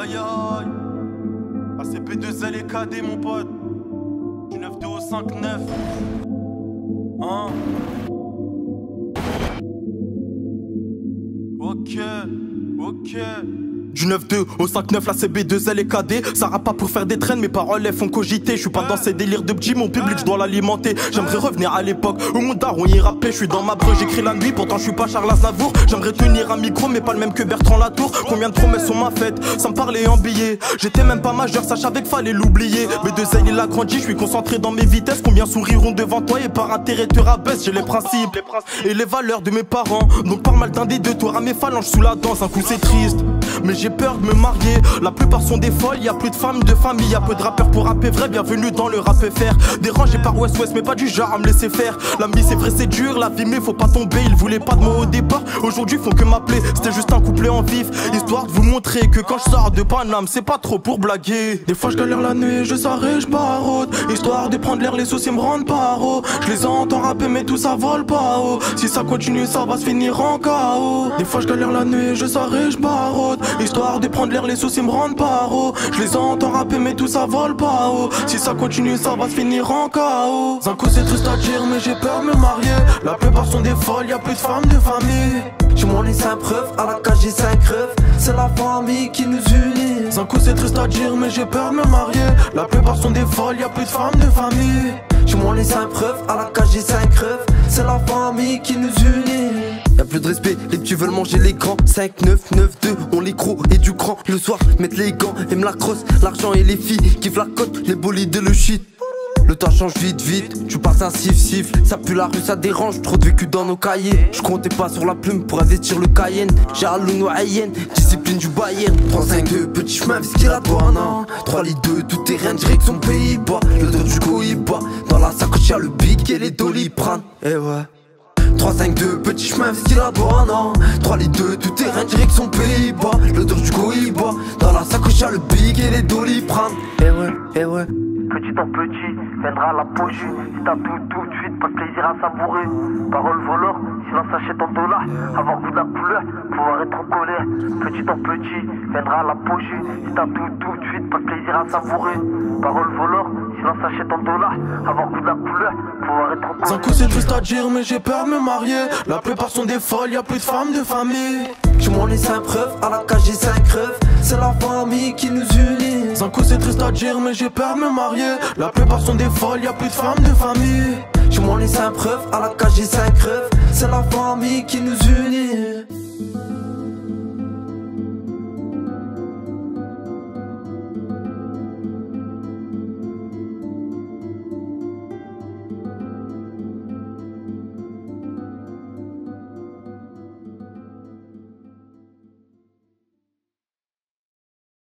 aïe aïe. Ah c'est P2L et KD mon pote. Du 9-2 au 5-9. Hein. Ok, ok. Du 9-2 au 5-9, la CB2L et KD. Ça rappe pas pour faire des traînes, mes paroles elles font cogiter. Je suis pas dans ces délires de petit, mon public je dois l'alimenter. J'aimerais revenir à l'époque où mon daron y rappait. Je suis dans ma breu, j'écris la nuit, pourtant je suis pas Charles Aznavour. J'aimerais tenir un micro, mais pas le même que Bertrand Latour. Combien de promesses on m'a faites, sans me parler en billets. J'étais même pas majeur, ça savait qu'il fallait l'oublier. B2L il a grandi, je suis concentré dans mes vitesses. Combien souriront devant toi et par intérêt te rabaisse. J'ai les principes et les valeurs de mes parents. Donc par mal d'un des deux, toi à mes phalanges sous la danse. Un coup c'est triste, mais j'ai peur de me marier. La plupart sont des folles, y'a plus de femmes de famille. Y'a peu de rappeurs pour rapper vrai, bienvenue dans le rap FR. Dérangé par West West mais pas du genre à me laisser faire. La vie c'est vrai c'est dur, la vie mais faut pas tomber. Ils voulaient pas de moi au départ, aujourd'hui font que m'appeler. C'était juste un couplet en vif, histoire de vous montrer que quand je sors de Paname c'est pas trop pour blaguer. Des fois je galère la nuit, je s'arrête, je barode. Histoire de prendre l'air, les soucis me rendent paro. Je les entends rapper mais tout ça vole pas haut. Si ça continue ça va se finir en chaos. Des fois je galère la nuit, je s'arrête, je barode. Histoire de prendre l'air, les soucis me rendent paro. Je les entends rapper mais tout ça vole pas haut. Si ça continue ça va se finir en chaos. Un coup c'est triste à dire mais j'ai peur de me marier. La plupart sont des folles, y'a plus de femmes de famille. Je m'en laisse un preuve, à la cage j'ai 5 rêves. C'est la famille qui nous unit. Un coup c'est triste à dire mais j'ai peur de me marier. La plupart sont des folles, y'a plus de femmes de famille. Je m'en laisse un preuve, à la cage j'ai 5 rêves. C'est la famille qui nous unit. Y'a plus de respect, les petits veulent manger les grands. 5, 9, 9, 2, on les crocs et du cran. Le soir, mettre les gants, aiment la crosse, l'argent et les filles. Kiffent la côte, les bolides et le shit. Le temps change vite, vite, tu passes un sif, ça pue la rue, ça dérange, trop de vécu dans nos cahiers. Je comptais pas sur la plume pour investir le Cayenne. J'ai Alouno Hayen, discipline du Bayern. 3-5-2, petit chemin, visquer la douane. 3 litres 2, tout terrain, direction Pays-Bas. Le dos du Cohiba, dans la sacoche y'a le big et les doliprane. Eh ouais. 3-5-2, petit chemin, visquer la douane. 3 litres 2, tout terrain, direction Pays-Bas. Le dos du Cohiba, dans la sacoche y'a le big et les doliprane. Eh ouais, eh ouais. Petit en petit, viendra la poche. Si t'as tout de suite, pas de plaisir à savourer. Parole voleur, silence achète en dollars. Avoir goût de la couleur, pouvoir être en colère. Petit en petit, viendra la poche. Si t'as tout de suite, pas de plaisir à savourer. Parole voleur, silence achète en dollars. Avoir goût de la couleur, pouvoir être en colère. Un coup c'est triste à dire mais j'ai peur de me marier. La plupart sont des folles, y'a plus de femmes de famille. Je m'en laisse un preuve, à la cage j'ai 5 rêves. C'est la famille qui nous unit. Un coup c'est triste à dire mais j'ai peur de me marier. La plupart sont des folles, y'a plus de femmes de famille. Je m'en laisse un preuve, à la cage j'ai 5 rêves. C'est la famille qui nous unit.